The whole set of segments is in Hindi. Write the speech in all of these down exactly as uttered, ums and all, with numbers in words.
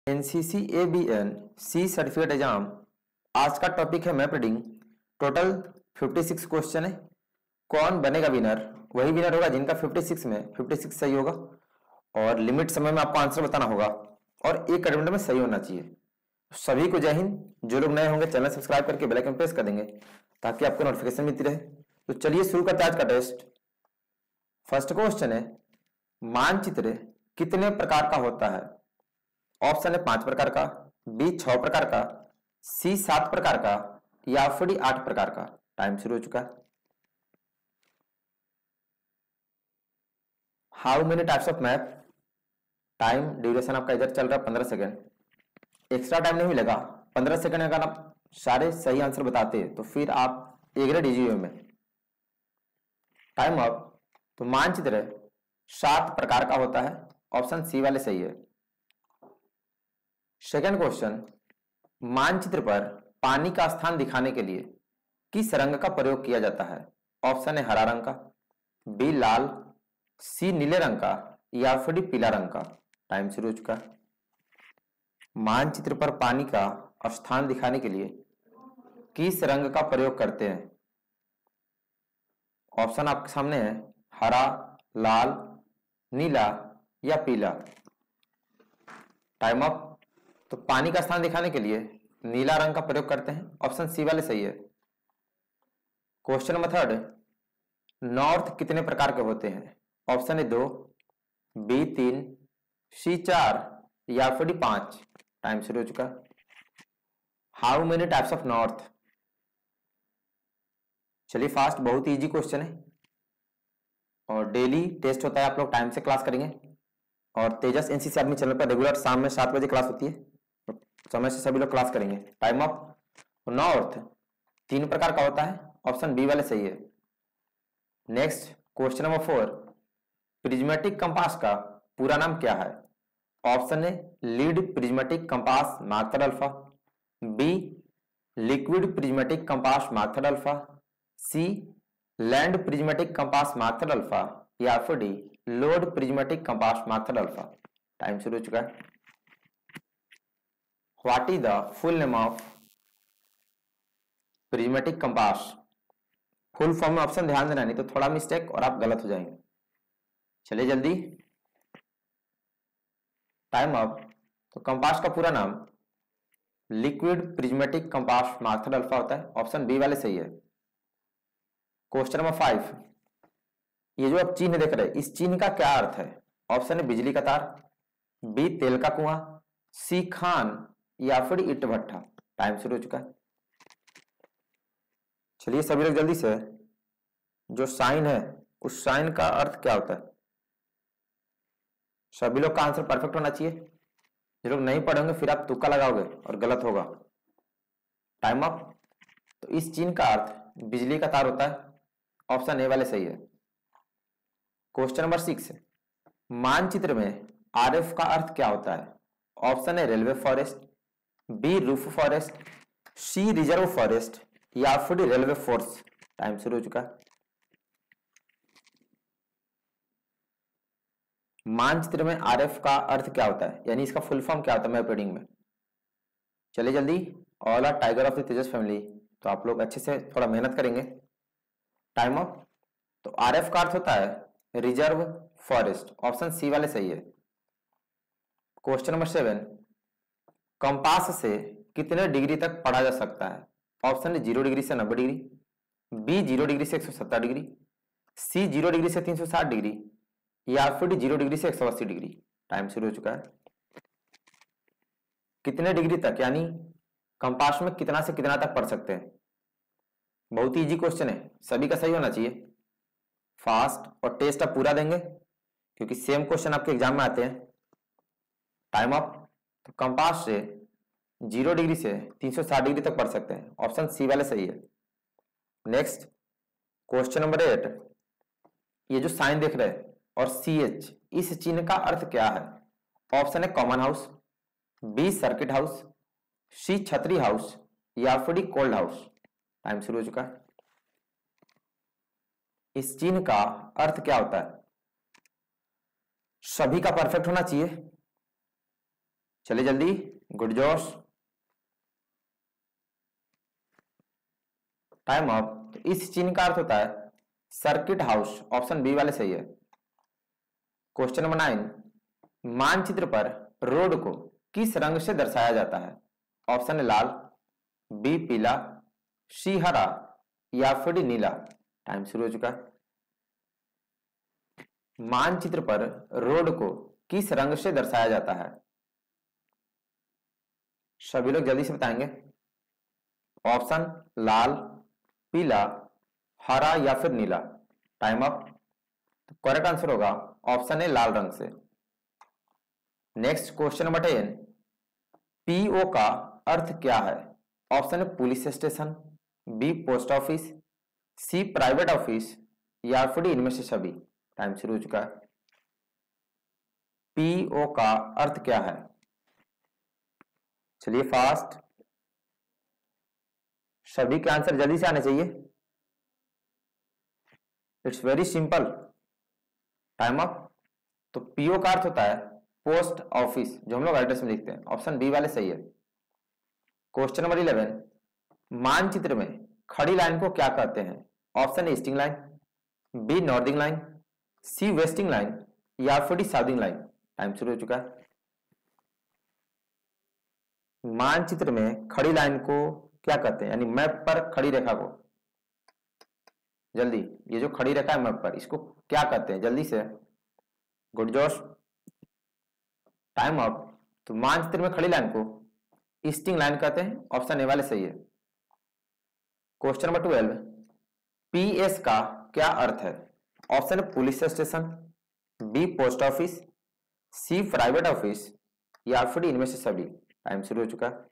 NCC A B and C certificate exam. आज का टॉपिक है मैप रीडिंग। टोटल छप्पन क्वेश्चन है। कौन बनेगा विनर? वही विनर होगा जिनका छप्पन में छप्पन सही होगा और लिमिट समय में आपको आंसर बताना होगा और एक मिनट में सही होना चाहिए। सभी को जय हिंद। जो लोग नए होंगे चैनल सब्सक्राइब करके बेल आइकन प्रेस कर देंगे ताकि आपको नोटिफिकेशन मिलती रहे। तो चलिए शुरू करते हैं आज का टेस्ट। फर्स्ट क्वेश्चन है, मानचित्र कितने प्रकार का होता है? ऑप्शन है पांच प्रकार का, बी छह प्रकार का, सी सात प्रकार का या फिर डी आठ प्रकार का। टाइम शुरू हो चुका है। How many types of map? Time duration आपका इधर चल रहा है पंद्रह सेकेंड। एक्स्ट्रा टाइम नहीं मिलेगा। पंद्रह सेकेंड अगर आप सारे सही आंसर बताते तो फिर आप ए ग्रेड इजी में। Time up. तो मानचित्र सात प्रकार का होता है। ऑप्शन सी वाले सही है। सेकेंड क्वेश्चन, मानचित्र पर पानी का स्थान दिखाने के लिए किस रंग का प्रयोग किया जाता है? ऑप्शन है हरा रंग का, बी लाल, सी नीले रंग का या फिर डी पीला रंग का। टाइम शुरू हो चुका है। मानचित्र पर पानी का स्थान दिखाने के लिए किस रंग का प्रयोग करते हैं? ऑप्शन आपके सामने है हरा, लाल, नीला या पीला। Time up. तो पानी का स्थान दिखाने के लिए नीला रंग का प्रयोग करते हैं। ऑप्शन सी वाले सही है। क्वेश्चन नंबर थर्ड, नॉर्थ कितने प्रकार के होते हैं? ऑप्शन है दो, बी तीन, सी चार या फिर डी पांच। टाइम शुरू हो चुका। How many types of north? चलिए फास्ट, बहुत इजी क्वेश्चन है और डेली टेस्ट होता है। आप लोग टाइम से क्लास करेंगे और तेजस एनसीसी आर्मी चैनल पर रेगुलर शाम में सात बजे क्लास होती है। समय से सभी लोग क्लास करेंगे। Time of. नॉर्थ तीन प्रकार का होता है। ऑप्शन बी वाले सही है। Next question number four, prismatic compass का पूरा नाम क्या है? ऑप्शन है lead prismatic compass mark third alpha, B liquid prismatic compass mark third alpha, C land prismatic compass mark third alpha या फिर D load prismatic compass mark third alpha. Time शुरू हो चुका है। What is the full name of prismatic compass? Full form में ऑप्शन ध्यान देना, नहीं तो थोड़ा मिस्टेक और आप गलत हो जाएंगे। चलिए जल्दी, टाइम अप। तो कंपास का पूरा नाम liquid prismatic compass mark third alpha होता है। ऑप्शन बी वाले सही है। क्वेश्चन नंबर फाइव, ये जो आप चिन्ह देख रहे हैं इस चिन्ह का क्या अर्थ है? ऑप्शन है बिजली का तार, बी तेल का कुआं, सी खान या फिर ईट भट्ठा। टाइम शुरू हो चुका है। चलिए सभी लोग जल्दी से, जो साइन है उस साइन का अर्थ क्या होता है? सभी लोग का आंसर परफेक्ट होना चाहिए। जो लोग नहीं पढ़ेंगे फिर आप तुक्का लगाओगे और गलत होगा। Time up. तो इस चिन्ह का अर्थ बिजली का तार होता है। ऑप्शन ए वाले सही है। क्वेश्चन नंबर सिक्स, मानचित्र में आरएफ का अर्थ क्या होता है? ऑप्शन है railway forest, B roof forest, C reserve forest या फिर रेलवे फोर्स। टाइम शुरू हो चुका है। मानचित्र में आरएफ का अर्थ क्या होता है, यानी इसका फुल फॉर्म क्या होता है मैप रीडिंग में? चलिए जल्दी, all are tiger of the Tejas family. तो आप लोग अच्छे से थोड़ा मेहनत करेंगे। Time up. तो आरएफ का अर्थ होता है रिजर्व फॉरेस्ट। ऑप्शन सी वाले सही है। क्वेश्चन नंबर सेवन, कंपास से कितने डिग्री तक पढ़ा जा सकता है? ऑप्शन है जीरो डिग्री से नब्बे डिग्री, बी जीरो डिग्री से एक सौ सत्तर डिग्री, सी जीरो डिग्री से तीन सौ साठ डिग्री या फिर जीरो डिग्री से एक सौ अस्सी डिग्री। टाइम शुरू हो चुका है। कितने डिग्री तक, यानी कंपास में कितना से कितना तक पढ़ सकते हैं? बहुत ही इजी क्वेश्चन है, सभी का सही होना चाहिए। फास्ट और टेस्ट आप पूरा देंगे क्योंकि सेम क्वेश्चन आपके एग्जाम में आते हैं। Time up. तो कंपास से जीरो डिग्री से तीन सौ साठ डिग्री तक पढ़ सकते हैं। ऑप्शन सी वाले सही है। नेक्स्ट क्वेश्चन नंबर एट, ये जो साइन देख रहे हैं और सी एच, इस चिन्ह का अर्थ क्या है? ऑप्शन है common house, B circuit house, C छतरी हाउस या फिर कोल्ड हाउस। टाइम शुरू हो चुका है। इस चिन्ह का अर्थ क्या होता है? सभी का परफेक्ट होना चाहिए। चलिए जल्दी, गुड जोश, टाइम अप। तो इस चिन्ह का अर्थ होता है सर्किट हाउस, ऑप्शन बी वाले सही है। क्वेश्चन नंबर नाइन, मानचित्र पर रोड को किस रंग से दर्शाया जाता है? ऑप्शन है लाल, बी पीला, सी हरा या फिर डी नीला। टाइम शुरू हो चुका है। मानचित्र पर रोड को किस रंग से दर्शाया जाता है? सभी लोग जल्दी से बताएंगे। ऑप्शन लाल, पीला, हरा या फिर नीला। Time up. तो करेक्ट आंसर होगा ऑप्शन है लाल रंग से। Next question number ten, PO का अर्थ क्या है? ऑप्शन है police station, B post office, C private office या फिर इनमें से सभी। टाइम शुरू हो चुका है। पीओ का अर्थ क्या है? चलिए फास्ट, सभी के आंसर जल्दी से आने चाहिए। It's very simple. Time up. तो पीओ का अर्थ होता है पोस्ट ऑफिस, जो हम लोग एड्रेस में लिखते हैं। ऑप्शन बी वाले सही है। क्वेश्चन नंबर इलेवन, मानचित्र में खड़ी लाइन को क्या कहते हैं? Option A easting line, B northing line, C westing line या फिर डी साउथिंग लाइन। टाइम शुरू हो चुका है। मानचित्र में खड़ी लाइन को क्या कहते हैं, यानी मैप पर खड़ी रेखा को। जल्दी, ये जो खड़ी रेखा है मैप पर, इसको क्या कहते हैं? जल्दी से, गुड जोश, टाइम अप। तो मानचित्र में खड़ी लाइन को ईस्टिंग लाइन कहते हैं। ऑप्शन ए वाले सही है। क्वेश्चन नंबर ट्वेल्व, पीएस का क्या अर्थ है? ऑप्शन है police station, B post office, C private office या फिर इनमें से सभी। टाइम शुरू हो चुका है।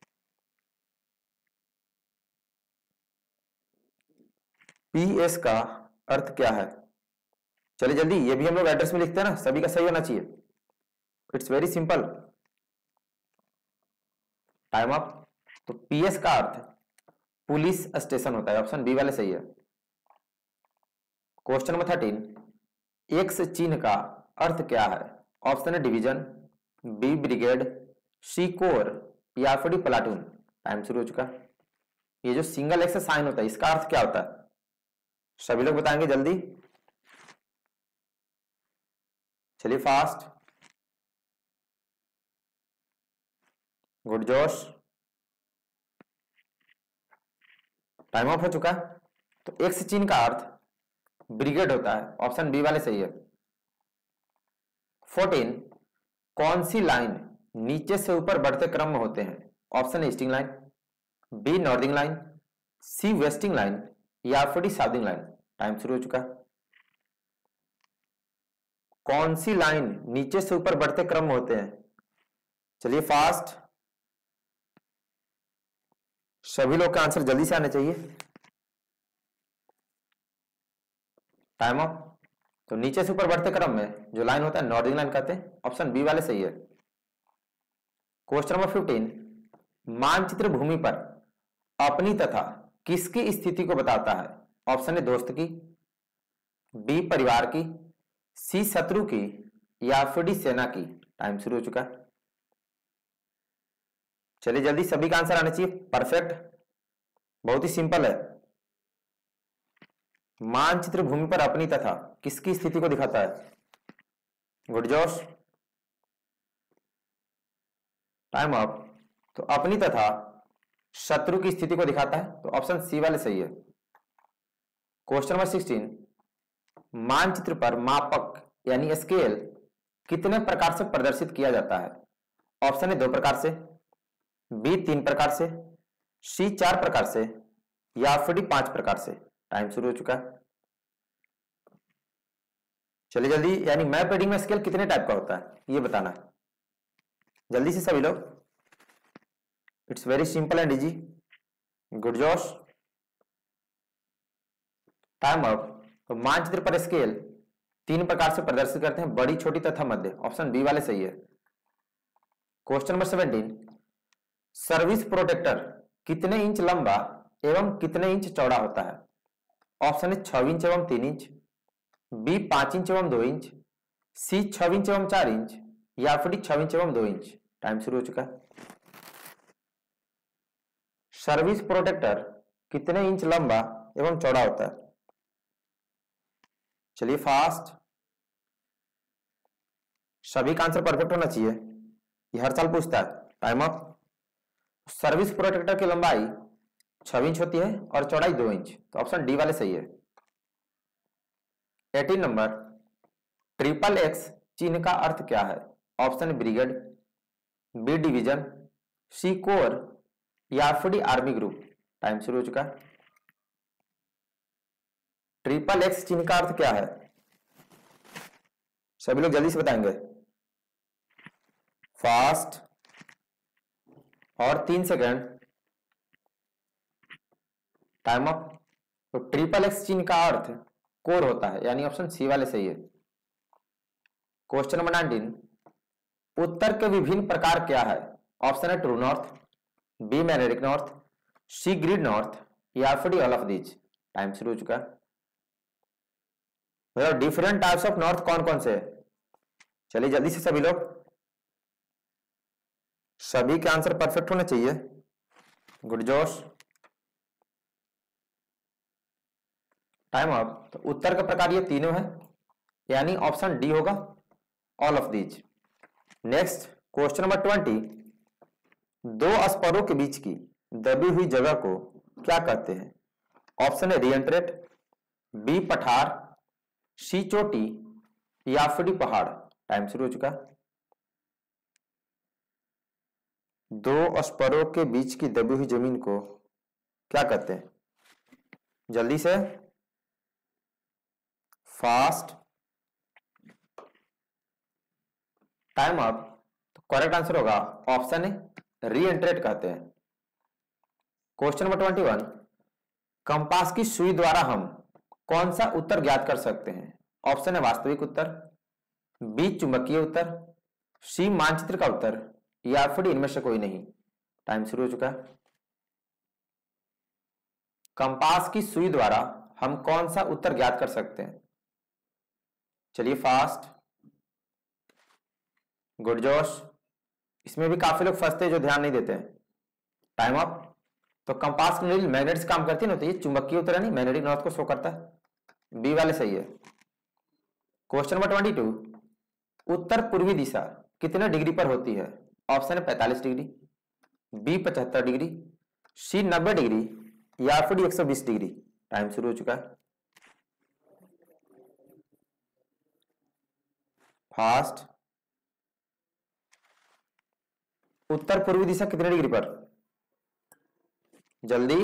पीएस का अर्थ क्या है? चलिए जल्दी, ये भी हम लोग एड्रेस में लिखते हैं ना, सभी का सही होना चाहिए। It's very simple. Time up. तो पीएस का अर्थ पुलिस स्टेशन होता है। ऑप्शन बी वाले सही है। क्वेश्चन नंबर थर्टीन, एक्स चिन्ह का अर्थ क्या है? ऑप्शन है division, B brigade, C corps या फिर डी प्लाटून। टाइम शुरू हो चुका है। ये जो सिंगल एक्स साइन होता है, इसका अर्थ क्या होता है? सभी लोग बताएंगे जल्दी। चलिए फास्ट, गुड जोश, टाइम ऑफ हो चुका है। तो एक्स चिन्ह का अर्थ ब्रिगेड होता है। ऑप्शन बी वाले सही है। फोर्टीन, कौन सी लाइन नीचे से ऊपर बढ़ते क्रम में होते हैं? Option A easting line, B northing line, C westing line या फिर डी साउथिंग लाइन। टाइम शुरू हो चुका है। कौन सी लाइन नीचे से ऊपर बढ़ते क्रम में होते हैं? चलिए फास्ट, सभी लोग का आंसर जल्दी से आने चाहिए। Time up. तो नीचे से ऊपर बढ़ते क्रम में जो लाइन होता है नॉर्दिंग लाइन कहते हैं। ऑप्शन बी वाले सही है। क्वेश्चन नंबर फिफ्टीन, मानचित्र भूमि पर अपनी तथा किसकी स्थिति को बताता है? ऑप्शन है दोस्त की, बी परिवार की, सी शत्रु की या फिर डी सेना की। टाइम शुरू हो चुका है। चलिए जल्दी, सभी का आंसर आना चाहिए परफेक्ट। बहुत ही सिंपल है। मानचित्र भूमि पर अपनी तथा किसकी स्थिति को दिखाता है? गुड जोश, टाइम अप। तो अपनी तथा शत्रु की स्थिति को दिखाता है। तो ऑप्शन सी वाले सही है। क्वेश्चन नंबर सिक्सटीन, मानचित्र पर मापक यानी स्केल कितने प्रकार से प्रदर्शित किया जाता है? ऑप्शन है दो प्रकार से, बी तीन प्रकार से, सी चार प्रकार से या फिर डी पांच प्रकार से। टाइम शुरू हो चुका है। चलिए जल्दी, यानी मैप रीडिंग में स्केल कितने टाइप का होता है ये बताना है। जल्दी से सभी लोग। It's very simple and easy. Good जोश, टाइम अप। तो मानचित्र पर स्केल तीन प्रकार से प्रदर्शित करते हैं, बड़ी, छोटी तथा मध्य। ऑप्शन बी वाले सही है। Question number seventeen, service protractor कितने इंच लंबा एवं कितने इंच चौड़ा होता है? ऑप्शन है छह इंच एवं तीन इंच, बी पांच इंच एवं दो इंच, सी छह इंच एवं चार इंच या फिर डी छह इंच एवं दो इंच। टाइम शुरू हो चुका है। सर्विस प्रोटेक्टर कितने इंच लंबा एवं चौड़ा होता है? चलिए फास्ट, सभी का आंसर परफेक्ट होना चाहिए, ये हर साल पूछता है। Time up. सर्विस प्रोटेक्टर की लंबाई छह इंच होती है और चौड़ाई दो इंच, तो ऑप्शन डी वाले सही है। एटीन नंबर, ट्रिपल एक्स चिन्ह का अर्थ क्या है? Option brigade, B division, C corps या फिर डी आर्मी ग्रुप। टाइम शुरू हो चुका है। ट्रिपल एक्स चिन्ह का अर्थ क्या है? सभी लोग जल्दी से बताएंगे। फास्ट, और तीन सेकंड। Time up. तो ट्रिपल एक्स चिन्ह का अर्थ कोर होता है, यानी ऑप्शन सी वाले सही है। क्वेश्चन नंबर नाइनटीन, उत्तर के विभिन्न प्रकार क्या है? ऑप्शन है true north, B magnetic north, C grid north या फिर D all of these. Time शुरू हो चुका है। डिफरेंट टाइप्स ऑफ नॉर्थ कौन कौन से है? चलिए जल्दी से सभी लोग, सभी के आंसर परफेक्ट होने चाहिए। गुड जोश। Time up. तो उत्तर का प्रकार ये तीनों है, यानी ऑप्शन डी होगा, all of these. Next question number twenty, दो स्परों के बीच की दबी हुई जगह को क्या कहते हैं? ऑप्शन है रीएंट्रेट, बी पठार, सी चोटी या फिर डी पहाड़। टाइम शुरू हो चुका है। दो स्परों के बीच की दबी हुई जमीन को क्या कहते हैं? जल्दी से, फास्ट। Time up. तो करेक्ट आंसर होगा ऑप्शन है रीएंट्रेट कहते हैं। Question number twenty one, compass की सुई द्वारा हम कौन सा उत्तर ज्ञात कर सकते हैं? ऑप्शन है वास्तविक उत्तर, बी चुंबकीय उत्तर, सी मानचित्र का उत्तर या फिर इनमें से कोई नहीं। टाइम शुरू हो चुका है। कंपास की सुई द्वारा हम कौन सा उत्तर ज्ञात कर सकते हैं? चलिए फास्ट। गुड जोश। इसमें भी काफी लोग फंसते हैं जो ध्यान नहीं देते हैं। Time up. तो कंपास की नीडल मैग्नेट से काम करती है ना, तो ये चुंबकीय उत्तर है, नहीं मैग्नेटिक नॉर्थ को शो करता है। बी वाले सही है। क्वेश्चन नंबर ट्वेंटी टू, उत्तर पूर्वी दिशा कितने डिग्री पर होती है? ऑप्शन है पैंतालीस डिग्री, बी पचहत्तर डिग्री, सी नब्बे डिग्री या फिर एक सौ बीस डिग्री। टाइम शुरू हो चुका है। फास्ट। उत्तर पूर्वी दिशा कितने डिग्री पर? जल्दी।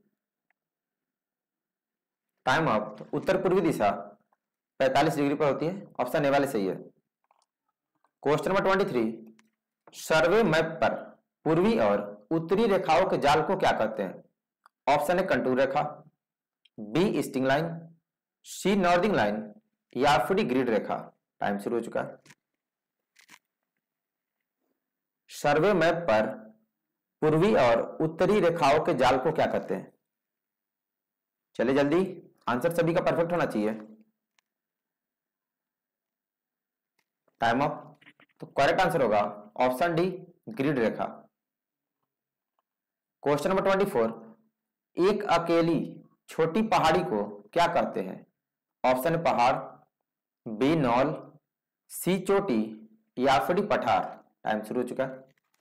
Time up. उत्तर पूर्वी दिशा पैंतालीस डिग्री पर होती है, ऑप्शन ए वाले सही है। Question number twenty three, survey map पर पूर्वी और उत्तरी रेखाओं के जाल को क्या कहते हैं? ऑप्शन है कंटूर रेखा, B easting line, C northing line या फिर ग्रिड रेखा। टाइम शुरू हो चुका है। सर्वे मैप पर पूर्वी और उत्तरी रेखाओं के जाल को क्या कहते हैं? चलिए जल्दी, आंसर सभी का परफेक्ट होना चाहिए। Time up. तो करेक्ट आंसर होगा ऑप्शन डी ग्रिड रेखा। क्वेश्चन नंबर ट्वेंटी फोर, एक अकेली छोटी पहाड़ी को क्या कहते हैं? ऑप्शन पहाड़, बी नॉल, सी चोटी या फिर पठार। टाइम शुरू हो चुका है।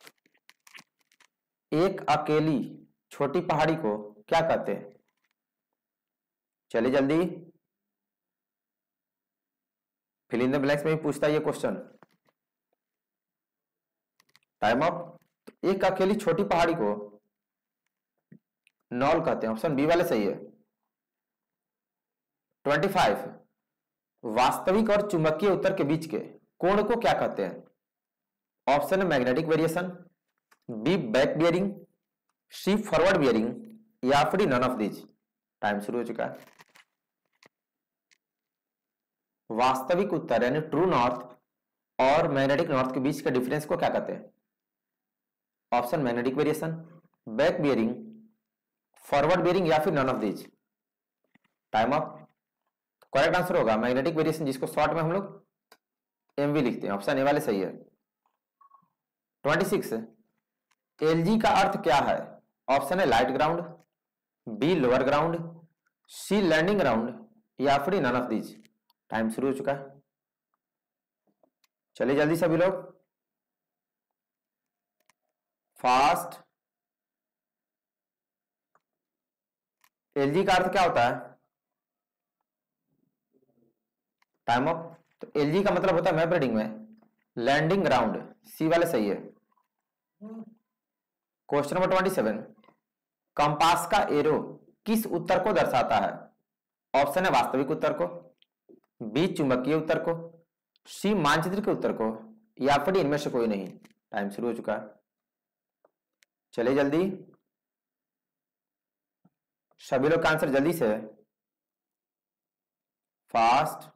एक अकेली छोटी पहाड़ी को क्या कहते हैं? चलिए जल्दी, फिल इन द ब्लैंक्स में भी पूछता है ये क्वेश्चन। Time up. एक अकेली छोटी पहाड़ी को नॉल कहते हैं, ऑप्शन बी वाले सही है। ट्वेंटी फाइव, वास्तविक और चुंबकीय उत्तर के बीच के कोण को क्या कहते हैं? ऑप्शन है magnetic variation, B back bearing, C forward bearing या फिर नन ऑफ दीज। टाइम शुरू हो चुका है। वास्तविक उत्तर यानी ट्रू नॉर्थ और मैग्नेटिक नॉर्थ के बीच के डिफरेंस को क्या कहते हैं? Option magnetic variation, back bearing, forward bearing या फिर none of these. Time up. Correct answer होगा मैग्नेटिक वेरिएशन, जिसको शॉर्ट में हम लोग एमवी लिखते हैं, ऑप्शन ए वाले सही है। ट्वेंटी सिक्स, एलजी का अर्थ क्या है? ऑप्शन है light ground, B lower ground, C landing ground या फिर नन ऑफ दीज। टाइम शुरू हो चुका है, चलिए जल्दी सभी लोग, फास्ट। एलजी का अर्थ क्या होता है? Time up. तो एलजी का मतलब होता है मैप रीडिंग में लैंडिंग ग्राउंड, सी वाले सही है। Question number twenty seven, compass का एरो किस उत्तर को दर्शाता है? ऑप्शन है वास्तविक उत्तर को, बी चुंबकीय उत्तर को, सी मानचित्र के उत्तर को या फिर इनमें से कोई नहीं। टाइम शुरू हो चुका है, चलिए जल्दी सभी लोग का आंसर जल्दी से, फास्ट।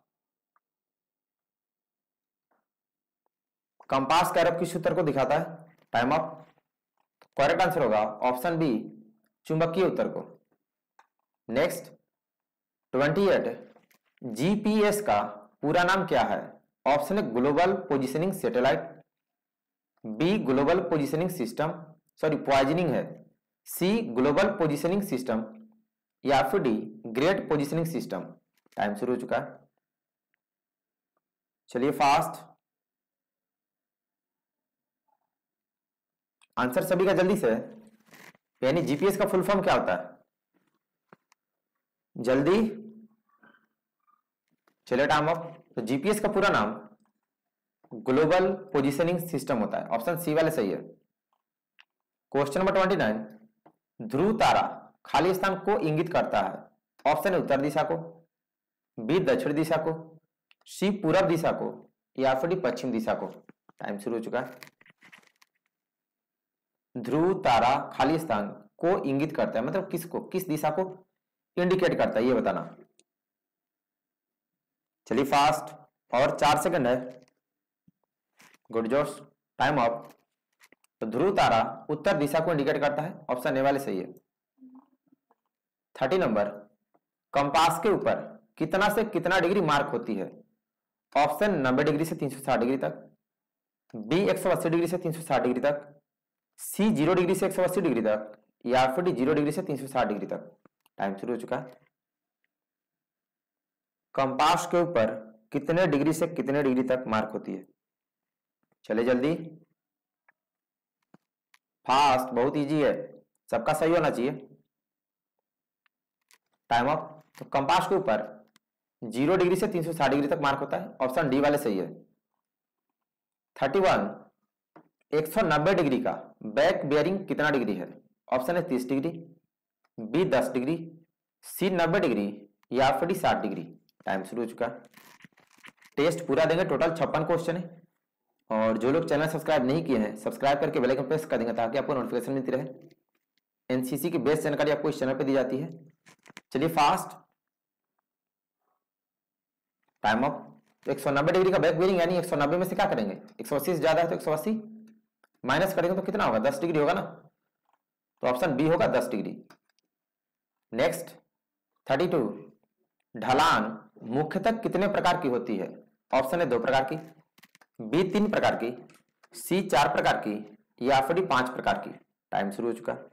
कंपास का एरो किस उत्तर को दिखाता है? Time up. करेक्ट आंसर होगा ऑप्शन बी चुंबकीय उत्तर को। नेक्स्ट ट्वेंटी एट, जीपीएस का पूरा नाम क्या है? ऑप्शन है global positioning satellite, B global positioning system, sorry poisoning है, सी ग्लोबल पोजिशनिंग सिस्टम या फिर D great positioning system. Time शुरू हो चुका है, चलिए फास्ट। आंसर सभी का जल्दी से, यानी जीपीएस का फुल फॉर्म क्या होता है? जल्दी चलिए टाइम अप। तो जीपीएस का पूरा नाम ग्लोबल पोजिशनिंग सिस्टम होता है, ऑप्शन सी वाले सही है। क्वेश्चन नंबर ट्वेंटी नाइन, ध्रुव तारा खाली स्थान को इंगित करता है? ऑप्शन है उत्तर दिशा को, बी दक्षिण दिशा को, सी पूरब दिशा को या फिर डी पश्चिम दिशा को। टाइम शुरू हो चुका है, ध्रुव तारा खाली स्थान को इंगित करता है मतलब किसको, किस दिशा को इंडिकेट करता है ये बताना। चलिए फास्ट, और चार सेकंड है, गुड जोश, टाइम अप। तो ध्रुव तारा उत्तर दिशा को इंडिकेट करता है, ऑप्शन ए वाले सही है। थर्टी नंबर, कंपास के ऊपर कितना से कितना डिग्री मार्क होती है? ऑप्शन नब्बे डिग्री से तीन सौ साठ डिग्री तक, बी एक सौ अस्सी डिग्री से तीन सौ साठ डिग्री तक, सी जीरो डिग्री से एक सौ अस्सी डिग्री तक या फिर डी जीरो डिग्री से तीन सौ साठ डिग्री तक। टाइम शुरू हो चुका है, कंपास के ऊपर कितने डिग्री से कितने डिग्री तक मार्क होती है? चले जल्दी फास्ट, बहुत इजी है, सबका सही होना चाहिए। Time up. तो कंपास के ऊपर जीरो डिग्री से तीन सौ साठ डिग्री तक मार्क होता है, ऑप्शन डी वाले सही है। थर्टी वन, एक सौ नब्बे डिग्री का बैक बेयरिंग कितना डिग्री है? ऑप्शन है तीस डिग्री, बी दस डिग्री, सी नब्बे डिग्री या फिर डी साठ डिग्री। टाइम शुरू हो चुका है, टेस्ट पूरा देंगे, टोटल छप्पन क्वेश्चन है। और जो लोग चैनल सब्सक्राइब नहीं किए हैं सब्सक्राइब करके बेल आइकन प्रेस कर देंगे ताकि आपको नोटिफिकेशन मिलती रहे। एनसीसी की बेस्ट जानकारी आपको इस चैनल पे दी जाती है। चलिए फास्ट, टाइम अप। एक सौ नब्बे डिग्री का बैक बेयरिंग यानी एक सौ नब्बे में से क्या करेंगे, एक सौ अस्सी से ज्यादा है तो एक सौ अस्सी माइनस करेंगे तो कितना होगा, दस डिग्री होगा ना, तो ऑप्शन बी होगा दस डिग्री। नेक्स्ट थर्टी टू, ढलान मुख्यतः कितने प्रकार की होती है? ऑप्शन है दो प्रकार की, बी तीन प्रकार की, सी चार प्रकार की या फिर डी पांच प्रकार की। टाइम शुरू हो चुका है,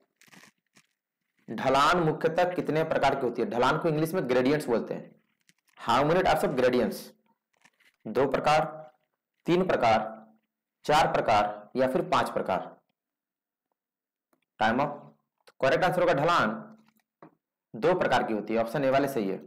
ढलान मुख्यतः कितने प्रकार की होती है? ढलान को इंग्लिश में ग्रेडियंट्स बोलते हैं। How many types of gradients? दो प्रकार, तीन प्रकार, चार प्रकार या फिर पांच प्रकार। Time up. करेक्ट आंसर होगा ढलान दो प्रकार की होती है, ऑप्शन ए वाले सही है।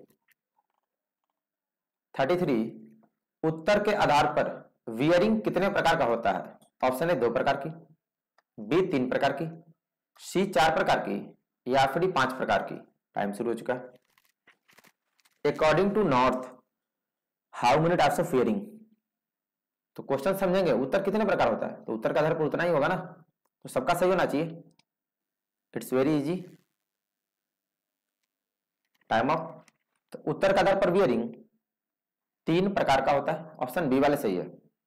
थर्टी थ्री, उत्तर के आधार पर वियरिंग कितने प्रकार का होता है? ऑप्शन है दो प्रकार की, बी तीन प्रकार की, सी चार प्रकार की या फिर पांच प्रकार की। टाइम शुरू हो चुका है। According to north how many types of bearing? तो क्वेश्चन समझेंगे उत्तर कितने प्रकार होता है, तो उत्तर के आधार पर उतना ही होगा ना, तो सबका सही होना चाहिए। It's very easy. Time up. तो उत्तर के आधार पर वियरिंग तीन प्रकार का होता है, ऑप्शन बी वाले सही है।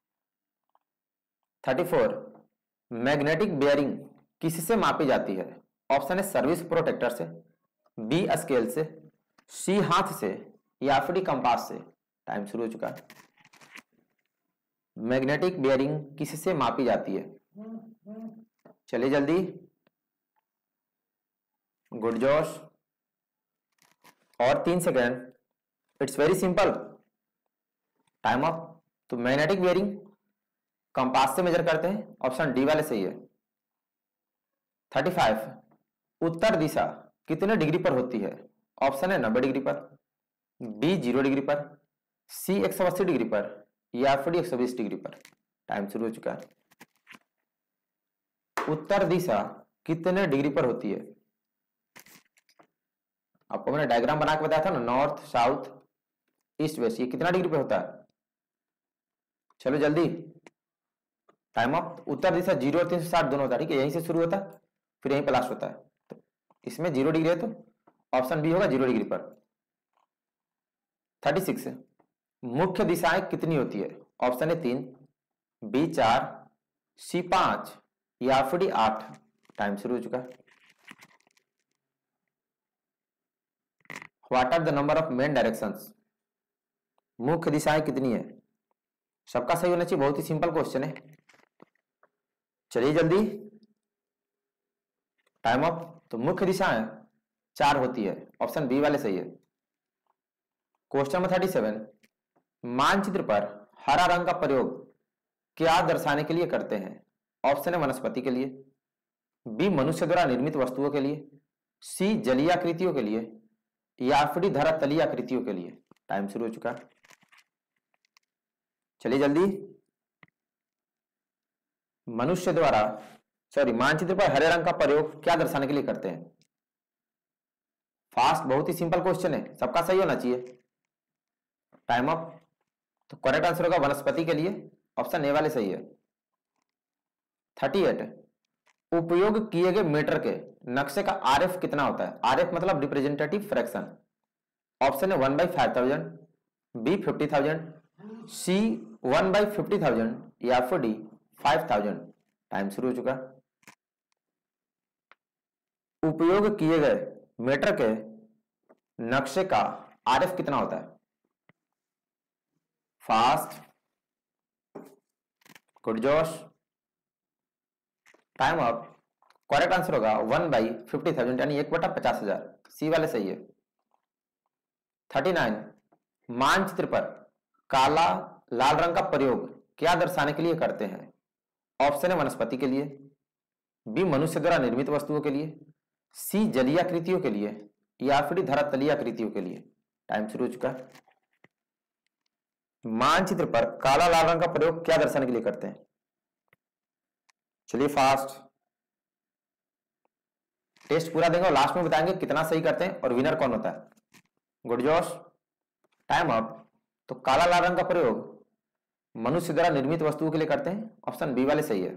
थर्टी फोर, मैग्नेटिक बेयरिंग किससे मापी जाती है? ऑप्शन है सर्विस प्रोटेक्टर से, बी स्केल से, सी हाथ से या फिर कंपास से। टाइम शुरू हो चुका है। मैग्नेटिक बेयरिंग किससे मापी जाती है? चलिए जल्दी, गुड जोश, और तीन second, it's very simple, time up. तो मैग्नेटिक बियरिंग कंपास से मेजर करते हैं, ऑप्शन डी वाले सही है। थर्टी फाइव उत्तर दिशा कितने डिग्री पर होती है, ऑप्शन है नब्बे डिग्री पर, बी जीरो डिग्री पर, सी एक सौ अस्सी डिग्री पर, या फिर एक सौ बीस डिग्री पर। टाइम शुरू हो चुका है। उत्तर दिशा कितने डिग्री पर होती है, आपको मैंने डायग्राम बना के बताया था ना, नॉर्थ साउथ ईस्ट वेस्ट, ये कितना डिग्री पे होता है। चलो जल्दी, टाइम अप। उत्तर दिशा जीरो और तीन सौ साठ दोनों होता है, ठीक है, यहीं से शुरू होता है फिर यहीं पर लास्ट होता है, तो इसमें जीरो डिग्री है तो ऑप्शन बी होगा जीरो डिग्री पर। थर्टी सिक्स मुख्य दिशाएं कितनी होती है, ऑप्शन है तीन, बी चार, सी पांच, या फिर डी आठ। टाइम शुरू हो चुका है। What are the number of main directions, मुख्य दिशाएं कितनी है, सबका सही होना चाहिए, बहुत ही सिंपल क्वेश्चन है। चलिए जल्दी, टाइम अप। तो मुख्य दिशाएं चार होती है, ऑप्शन बी वाले सही है। क्वेश्चन नंबर थर्टी सेवन मानचित्र पर हरा रंग का प्रयोग क्या दर्शाने के लिए करते हैं, ऑप्शन है वनस्पति के लिए, बी मनुष्य द्वारा निर्मित वस्तुओं के लिए, सी जलीय आकृतियों के लिए, या फिर धरातलीय आकृतियों के लिए। टाइम शुरू हो चुका है। चलिए जल्दी, मनुष्य द्वारा सॉरी मानचित्र पर हरे रंग का प्रयोग क्या दर्शाने के लिए करते हैं। फास्ट, बहुत ही सिंपल क्वेश्चन है, सबका सही होना चाहिए। Time up. तो करेक्ट आंसर होगा वनस्पति के लिए, ऑप्शन ए वाले सही है। थर्टी एट उपयोग किए गए मीटर के नक्शे का आरएफ कितना होता है, आरएफ मतलब रिप्रेजेंटेटिव फ्रैक्शन। ऑप्शन है one by five thousand, B fifty thousand, C one by fifty thousand, या फिर डी फाइव थाउजेंड। टाइम शुरू हो चुका। उपयोग किए गए मीटर के नक्शे का आरएफ कितना होता है, फास्ट, गुड जोश, टाइम अप। करेक्ट आंसर होगा वन बाई फिफ्टी थाउजेंड, यानी एक बटा पचास हजार, सी वाले सही है। थर्टी नाइन मानचित्र पर काला लाल रंग का प्रयोग क्या दर्शाने के लिए करते हैं, ऑप्शन है वनस्पति के लिए, बी मनुष्य द्वारा निर्मित वस्तुओं के लिए, सी जलीय आकृतियों के लिए, या फिर धरातलीय आकृतियों के लिए। टाइम शुरू हो चुका है। मानचित्र पर काला लाल रंग का प्रयोग क्या दर्शाने के लिए करते हैं, चलिए फास्ट, टेस्ट पूरा देंगे और लास्ट में बताएंगे कितना सही करते हैं और विनर कौन होता है। गुड जोश, टाइम अप। तो काला लाल रंग का प्रयोग मनुष्य द्वारा निर्मित वस्तुओं के लिए करते हैं, ऑप्शन बी वाले सही है।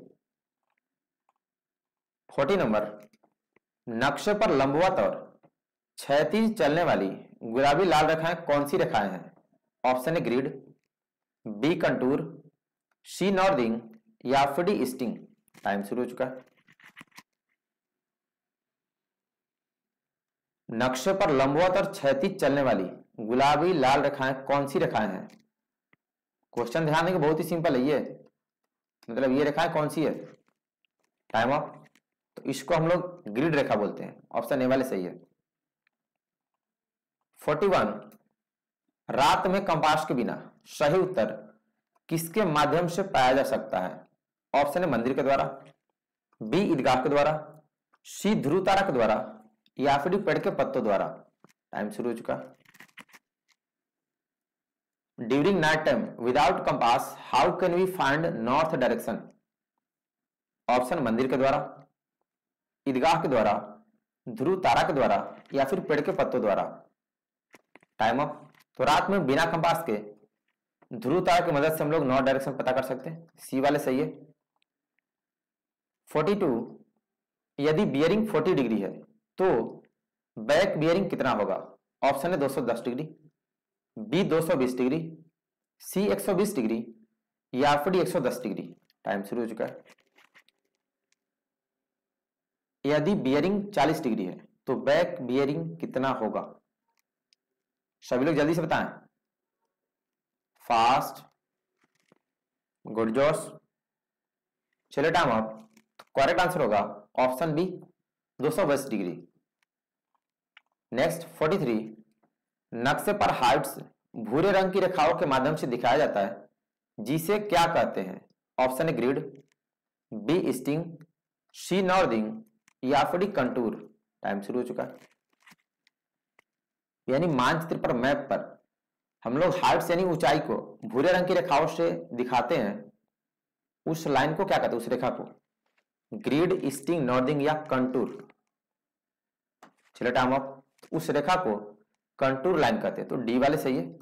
फोर्टी नंबर नक्शे पर लंबवत और क्षैतिज चलने वाली गुलाबी लाल रेखाएं कौन सी रेखाएं हैं, ऑप्शन है grid, B contour, C northing, या फिर डी ईस्टिंग। टाइम शुरू हो चुका है। नक्शे पर लंबवत और क्षैतिज चलने वाली गुलाबी लाल रेखाएं कौन सी रेखाएं हैं, क्वेश्चन ध्यान देंगे, बहुत ही सिंपल है ये, मतलब ये रेखाएं कौन सी है। Time up. तो इसको हम लोग ग्रिड रेखा बोलते हैं, ऑप्शन ए वाले सही है। फोर्टी वन रात में कंपास के बिना सही उत्तर किसके माध्यम से पाया जा सकता है, ऑप्शन है मंदिर के द्वारा, बी ईदगाह के द्वारा, सी ध्रुव तारा के द्वारा, या फिर पेड़ के पत्तों द्वारा। टाइम शुरू हो चुका। During night time without compass how can we find north direction, option मंदिर के द्वारा, ईदगाह के द्वारा, ध्रुव तारा के द्वारा, या फिर पेड़ के पत्तों द्वारा। Time up. तो रात में बिना कंपास के ध्रुव तारा की मदद से हम लोग नॉर्थ डायरेक्शन पता कर सकते हैं, सी वाले सही है। फोर्टी टू यदि बियरिंग फोर्टी डिग्री है तो बैक बियरिंग कितना होगा, ऑप्शन है दो सौ दस डिग्री, बी दो सौ बीस डिग्री, सी एक सौ बीस डिग्री, या फिर डी एक सौ दस डिग्री। टाइम शुरू हो चुका है। यदि बियरिंग चालीस डिग्री है तो बैक बियरिंग कितना होगा, सभी लोग जल्दी से बताएं, फास्ट, गुड जोश, चलिए टाइम अप। करेक्ट आंसर होगा ऑप्शन बी दो सौ बीस डिग्री। नेक्स्ट फोर्टी थ्री, नक्शे पर हाइट्स भूरे रंग की रेखाओं के माध्यम से दिखाया जाता है जिसे क्या कहते हैं? Option A grid, B easting, C northing या फिर डी कंटूर। टाइम शुरू हो चुका है। यानी मानचित्र पर, मैप पर हम लोग हाइट्स यानी ऊंचाई को भूरे रंग की रेखाओं से दिखाते हैं, उस लाइन को क्या कहते हैं, उस रेखा को? ग्रिड, स्टिंग, नॉर्दिंग या कंटूर। चलिए टाइम अप। उस रेखा को कंटूर लाइन कहते हैं, तो डी वाले सही है।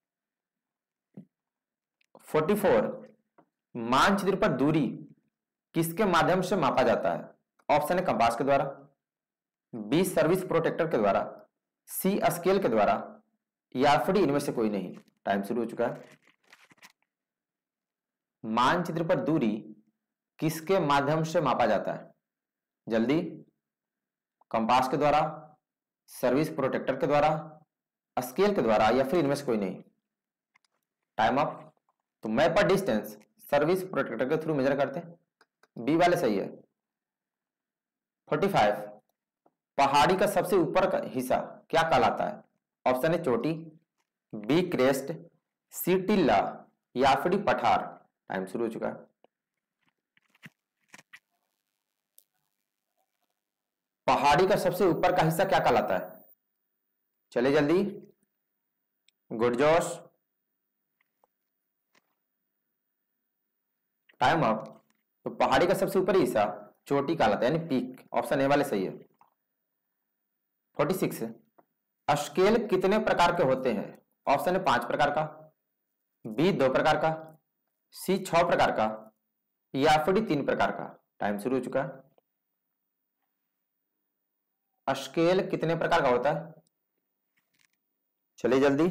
फोर्टी फोर, मानचित्र पर दूरी किसके माध्यम से मापा जाता है? ऑप्शन है कंपास के द्वारा, बी सर्विस प्रोटेक्टर के द्वारा, सी स्केल के द्वारा या फिर इनमें से कोई नहीं। टाइम शुरू हो चुका है। मानचित्र पर दूरी किसके माध्यम से मापा जाता है? जल्दी, कंपास के द्वारा, सर्विस प्रोटेक्टर के द्वारा, स्केल के द्वारा या फिर इनमें से कोई नहीं। Time up. तो मैप पर डिस्टेंस सर्विस प्रोटेक्टर के थ्रू मेजर करते हैं, बी वाले सही है। फोर्टी फाइव, पहाड़ी का सबसे ऊपर का हिस्सा क्या कहलाता है? ऑप्शन है चोटी, बी क्रेस्ट, सी टिल्ला या फिर डी पठार। टाइम शुरू हो चुका है। पहाड़ी का सबसे ऊपर का हिस्सा क्या कहलाता है? चले जल्दी, गुड जोश। Time up. तो पहाड़ी का सबसे ऊपरी हिस्सा चोटी कहलाता है, यानी पीक। ऑप्शन ए वाले सही है। फोर्टी सिक्स, स्केल कितने प्रकार के होते हैं? ऑप्शन है पांच प्रकार का, बी दो प्रकार का, सी छह प्रकार का या फिर डी तीन प्रकार का। टाइम शुरू हो चुका है। स्केल कितने प्रकार का होता है? चलिए जल्दी,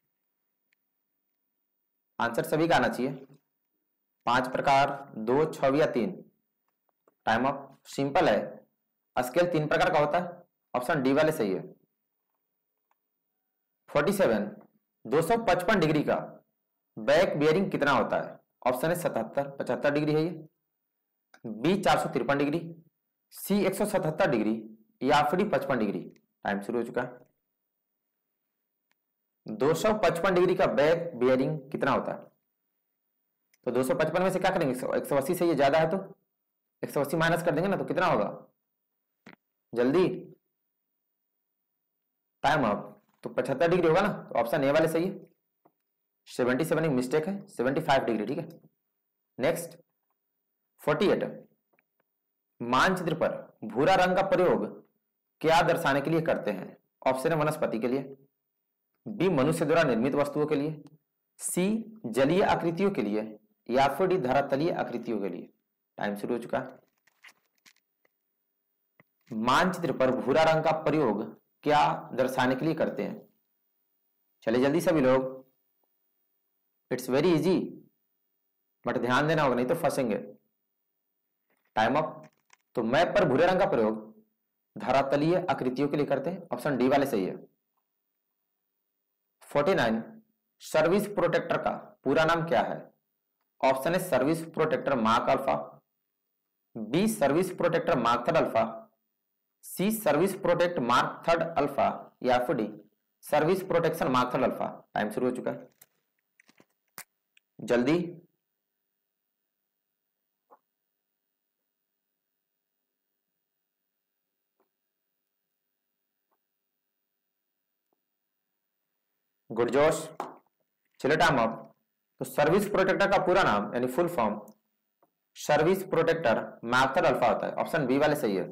आंसर सभी का आना चाहिए। पांच प्रकार, दो, छह या तीन। Time up. सिंपल है, स्केल तीन प्रकार का होता है। ऑप्शन डी वाले सही है। फोर्टी सेवन, दो सौ पचपन डिग्री का बैक बियरिंग कितना होता है? ऑप्शन है सतहत्तर, पचहत्तर डिग्री है ये, बी चार सौ तिरपन डिग्री, सी एक सौ सतहत्तर डिग्री या फिर पचपन डिग्री। टाइम शुरू हो चुका है। दो सौ पचपन डिग्री का बैक बियरिंग कितना होता है? तो दो सौ पचपन में से क्या करेंगे? एक सौ अस्सी से ये ज्यादा है तो एक सौ अस्सी माइनस कर देंगे ना, तो कितना होगा? जल्दी, टाइम अप। तो पचहत्तर डिग्री होगा ना, तो ऑप्शन ए वाले सही है। सेवेंटी सेवन एक मिस्टेक है, सेवेंटी फाइव डिग्री। ठीक है। नेक्स्ट फोर्टी एट, मानचित्र पर भूरा रंग का प्रयोग क्या दर्शाने के लिए करते हैं? ऑप्शन है वनस्पति के लिए, बी मनुष्य द्वारा निर्मित वस्तुओं के लिए, सी जलीय आकृतियों के लिए या फिर डी धरातलीय आकृतियों के लिए। टाइम शुरू हो चुका है। मानचित्र पर भूरा रंग का प्रयोग क्या दर्शाने के लिए करते हैं? चलिए जल्दी सभी लोग, इट्स वेरी इजी, बट ध्यान देना होगा नहीं तो फंसेंगे। Time up. तो मैप पर भूरे रंग का प्रयोग धरातलीय आकृतियों के लिए करते हैं। ऑप्शन डी वाले सही है। फोर्टी नाइन, सर्विस प्रोटेक्टर का पूरा नाम क्या है? ऑप्शन है service protractor mark alpha, B service protractor mark third alpha, C service protect mark third alpha या फिर D service protection mark third alpha. Time शुरू हो चुका है। जल्दी, गुड जोश। चलिए टाइम अप। तो सर्विस प्रोटेक्टर का पूरा नाम यानी full form service protractor mark third alpha होता है। ऑप्शन बी वाले सही है।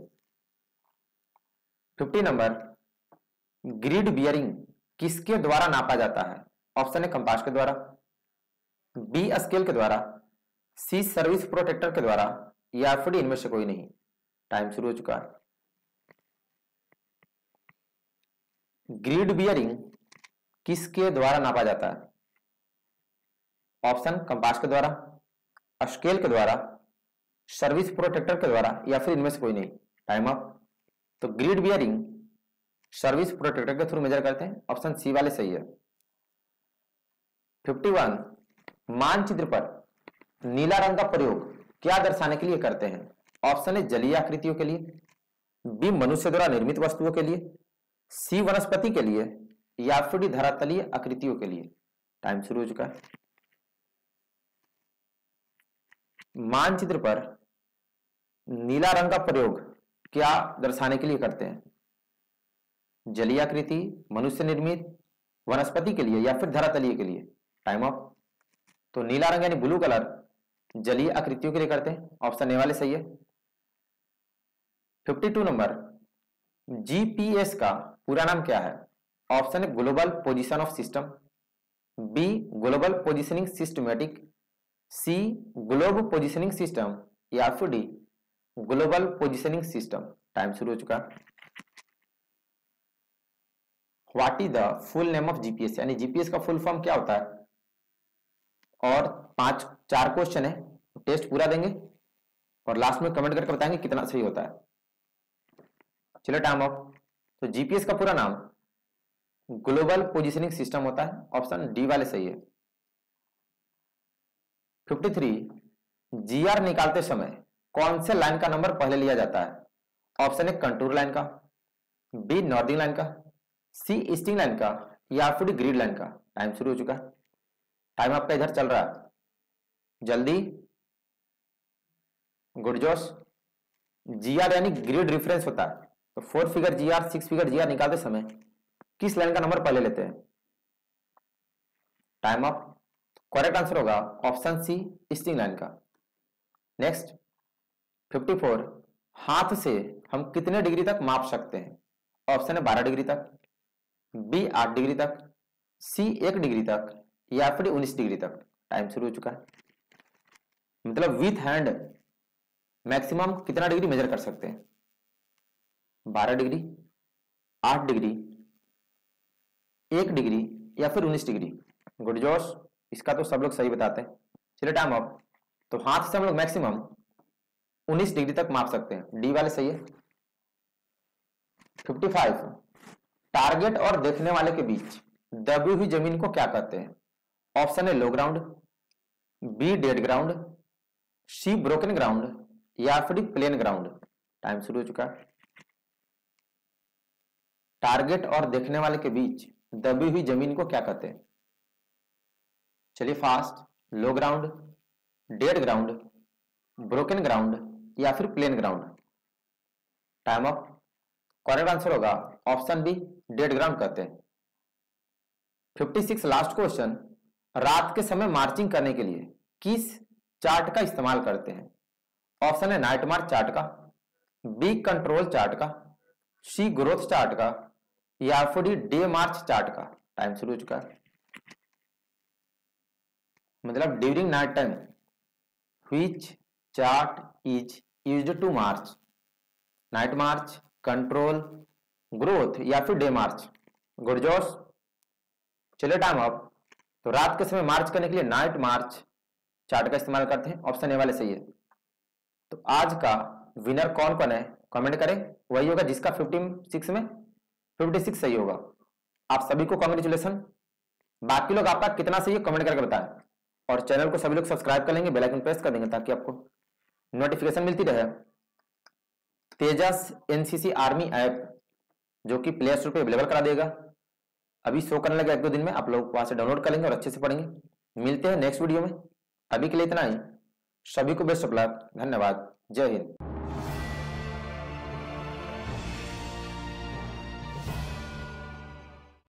फिफ्टी नंबर, ग्रिड बियरिंग किसके द्वारा नापा जाता है? ऑप्शन है कंपास के द्वारा, बी स्केल के द्वारा, सी सर्विस प्रोटेक्टर के द्वारा या फिर इनमें से कोई नहीं। टाइम शुरू हो चुका है। ग्रिड बियरिंग किसके द्वारा नापा जाता है? ऑप्शन कंपास के द्वारा, स्केल के द्वारा, सर्विस प्रोटेक्टर के द्वारा या फिर इनमें से कोई नहीं। Time up. तो ग्रिड बियरिंग सर्विस प्रोटेक्टर के थ्रू मेजर करते हैं। ऑप्शन सी वाले सही है। फिफ्टी वन, मानचित्र पर नीला रंग का प्रयोग क्या दर्शाने के लिए करते हैं? ऑप्शन है जलीय आकृतियों के लिए, बी मनुष्य द्वारा निर्मित वस्तुओं के लिए, सी वनस्पति के लिए, या फिर डी धरातलीय आकृतियों के लिए। टाइम शुरू हो चुका है। मानचित्र पर नीला रंग का प्रयोग क्या दर्शाने के लिए करते हैं? जलीय आकृति, मनुष्य निर्मित, वनस्पति के लिए, या फिर धरातलीय के लिए। Time off. तो नीला रंग यानी ब्लू कलर जलीय आकृतियों के लिए करते हैं। ऑप्शन ए वाले सही है। बावन नंबर, जीपीएस का पूरा नाम क्या है? ऑप्शन है global position of system, B global positioning systematic, C globe positioning system, या फिर D global positioning system. Time शुरू हो चुका। What is the full name of GPS, यानी जीपीएस का फुल फॉर्म क्या होता है? और पांच चार क्वेश्चन है, टेस्ट पूरा देंगे और लास्ट में कमेंट करके बताएंगे कितना सही होता है। चलो टाइम ऑफ। तो जीपीएस का पूरा नाम ग्लोबल पोजीशनिंग सिस्टम होता है। ऑप्शन डी वाले सही है। तिरेपन, जीआर निकालते समय कौन से लाइन का नंबर पहले लिया जाता है? ऑप्शन है कंटूर लाइन का, बी नॉर्दिंग लाइन का, सी ईस्टिंग लाइन का, या फिर ग्रिड लाइन का। टाइम शुरू हो चुका है। टाइम आपका इधर चल रहा है, जल्दी गुड जोश। जीआर यानी ग्रिड रेफरेंस होता है। तो four figure GR, six figure GR निकालते समय किस लाइन का नंबर पहले लेते हैं? Time up. करेक्ट आंसर होगा ऑप्शन सी ईस्टिंग लाइन का। नेक्स्ट चौवन, हाथ से हम कितने डिग्री तक माप सकते हैं? ऑप्शन है बारह डिग्री तक, बी आठ डिग्री तक, सी एक डिग्री तक, या फिर उन्नीस डिग्री तक। टाइम शुरू हो चुका है। मतलब विथ हैंड मैक्सिमम कितना डिग्री मेजर कर सकते हैं? बारह डिग्री, आठ डिग्री, एक डिग्री, या फिर उन्नीस डिग्री। गुड जोश, इसका तो सब लोग सही बताते हैं। चलिए टाइम अप। तो हाथ से हम लोग मैक्सिमम उन्नीस डिग्री तक माप सकते हैं। डी वाले सही है। पचपन, टारगेट और देखने वाले के बीच दबी हुई जमीन को क्या कहते हैं? ऑप्शन है low ground, B dead ground, C broken ground, या फिर प्लेन ग्राउंड। टाइम शुरू हो चुका है। टारगेट और देखने वाले के बीच दबी हुई जमीन को क्या कहते हैं? चलिए fast. Low ground, dead ground, broken ground, या फिर plain ground. Time up. Correct answer होगा ऑप्शन बी डेड ग्राउंड कहते हैं। छप्पन, लास्ट क्वेश्चन, रात के समय मार्चिंग करने के लिए किस चार्ट का इस्तेमाल करते हैं? ऑप्शन है नाइट मार्च चार्ट का, बी कंट्रोल चार्ट का, सी ग्रोथ चार्ट का, या फिर डे मार्च चार्ट का। टाइम शुरू हो चुका है। मतलब during night time which chart is used to march? Night march, control, growth, या फिर डे मार्च। गुड जोश। चलिए टाइम अप। तो रात के समय मार्च करने के लिए नाइट मार्च चार्ट का इस्तेमाल करते हैं। ऑप्शन ए वाले सही है। तो आज का विनर कौन कौन है कमेंट करें। वही होगा जिसका छप्पन में छप्पन सही होगा। आप सभी को कांग्रेचुलेशन। बाकी लोग आपका कितना सही है कमेंट करके बताएं। और चैनल को सभी लोग सब्सक्राइब कर लेंगे, बेल आइकन प्रेस कर देंगे ताकि आपको नोटिफिकेशन मिलती रहे। तेजस एनसीसी आर्मी ऐप जो कि प्ले स्टोर पे अवेलेबल करा देगा, अभी शो करने लगा एक दो दिन में। आप लोग वहां से डाउनलोड कर लेंगे और अच्छे से पढ़ेंगे। मिलते हैं नेक्स्ट वीडियो में। अभी के लिए इतना ही। सभी को बेस्ट ऑफ लक। धन्यवाद। जय हिंद।